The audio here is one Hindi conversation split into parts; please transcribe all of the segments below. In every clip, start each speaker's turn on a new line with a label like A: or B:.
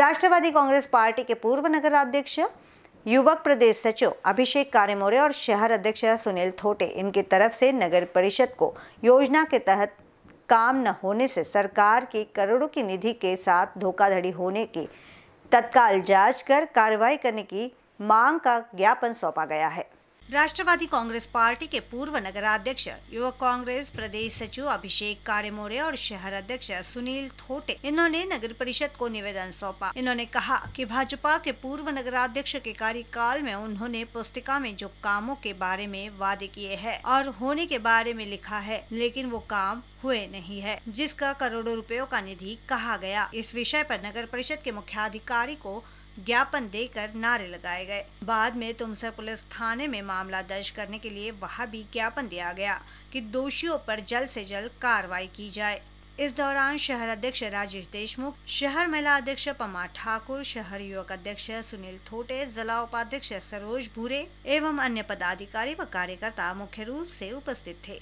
A: राष्ट्रवादी कांग्रेस पार्टी के पूर्व नगराध्यक्ष, युवक प्रदेश सचिव अभिषेक कारेमोरे और शहर अध्यक्ष सुनील थोटे, इनकी तरफ से नगर परिषद को योजना के तहत काम न होने से सरकार की करोड़ों की निधि के साथ धोखाधड़ी होने की तत्काल जांच कर कार्रवाई करने की मांग का ज्ञापन सौंपा गया है। राष्ट्रवादी कांग्रेस पार्टी के पूर्व नगराध्यक्ष, युवक कांग्रेस प्रदेश सचिव अभिषेक कारेमोरे और शहर अध्यक्ष सुनील थोटे, इन्होंने नगर परिषद को निवेदन सौंपा। इन्होंने कहा कि भाजपा के पूर्व नगराध्यक्ष के कार्यकाल में उन्होंने पुस्तिका में जो कामों के बारे में वादे किए हैं और होने के बारे में लिखा है, लेकिन वो काम हुए नहीं है, जिसका करोड़ों रुपयों का निधि कहा गया। इस विषय पर नगर परिषद के मुख्याधिकारी को ज्ञापन देकर नारे लगाए गए। बाद में तुमसर पुलिस थाने में मामला दर्ज करने के लिए वहां भी ज्ञापन दिया गया कि दोषियों पर जल्द से जल्द कार्रवाई की जाए। इस दौरान शहर अध्यक्ष राजेश देशमुख, शहर महिला अध्यक्ष पमा ठाकुर, शहर युवक अध्यक्ष सुनील थोटे, जिला उपाध्यक्ष सरोज भूरे एवं अन्य पदाधिकारी व कार्यकर्ता मुख्य रूप से उपस्थित थे।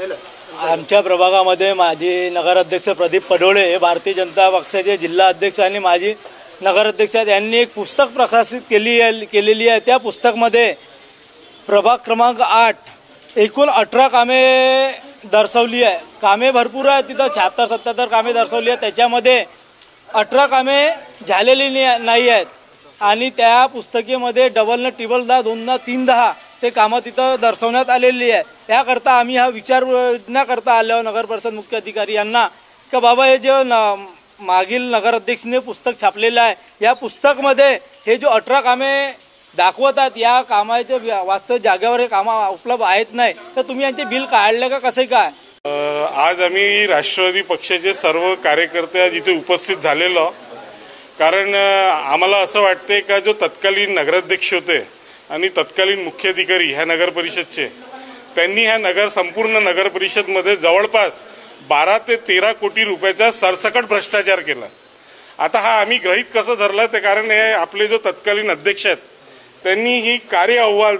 B: आमच्या प्रभागामध्ये माजी नगराध्यक्ष प्रदीप पडोळे, भारतीय जनता पक्षाचे जिल्हा अध्यक्ष आणि माजी नगराध्यक्ष यांनी एक पुस्तक प्रकाशित केलेली आहे। त्या पुस्तकमध्ये प्रभाग क्रमांक 8 एकूण 18 कामे दर्शवली आहे। कामे भरपूर आहे, तिथं 76-77 कामे दर्शवली आहे। त्याच्यामध्ये 18 कामे झालेली नाही आहेत आणि त्या पुस्तकेमध्ये डबल न ट्रिपल 10, 2 न 3 10 ते कामं तिथं दर्शवण्यात आलेली आहे। त्याकरता आम्ही हा विचार करता आलो नगर परिषद मुख्य अधिकारी यांना की बाबा हे जे मागील नगराध्यक्षने पुस्तक छापलेलं आहे, या पुस्तकमध्ये हे जो 18 कामे दाखवतात, या कामाचे वास्तव जागेवर हे काम उपलब्ध आहेत नाही, तर तुम्ही यांचे बिल काढले का कसे काय?
C: आज आम्ही राष्ट्रवादी पक्षाचे सर्व कार्यकर्ते जिथे उपस्थित झालेलो, कारण आम्हाला असं वाटते का जो तत्कालीन नगराध्यक्ष होते आणि तत्कालीन मुख्य अधिकारी ह्या नगर परिषदचे, त्यांनी ह्या संपूर्ण नगर परिषदमध्ये जवळपास 12 ते 13 कोटी रुपयाचा सरसकट भ्रष्टाचार केला। आता हा आम्ही गृहीत कसं धरलं ते कारण हे आपले जो तत्कालीन अध्यक्ष आहेत त्यांनी ही कार्य अहवाल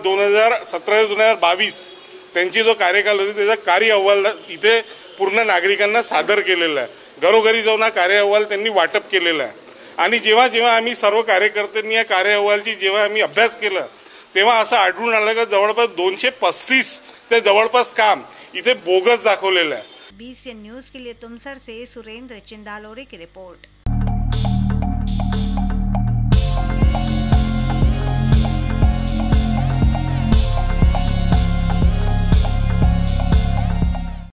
C: 2017-2022 त्यांची जो कार्यकाल होती त्याचा कार्य अहवाल इथे पूर्ण नागरिकांना सादर केलेला आहे। घरोघरी जाऊन हा कार्य अहवाल त्यांनी वाटप केलेला आहे आणि जेव्हा आम्ही सर्व कार्यकर्त्यांनी या कार्य अहवालची जेव्हा आम्ही अभ्यास केला तेव्हा असं आढळून आलं की जवळपास 235 ते जवळपास काम इथे बोगस दाखवलेलं आहे।
A: BCN न्यूज के लिए तुमसर से सुरेंद्र चिंदालोरे की रिपोर्ट।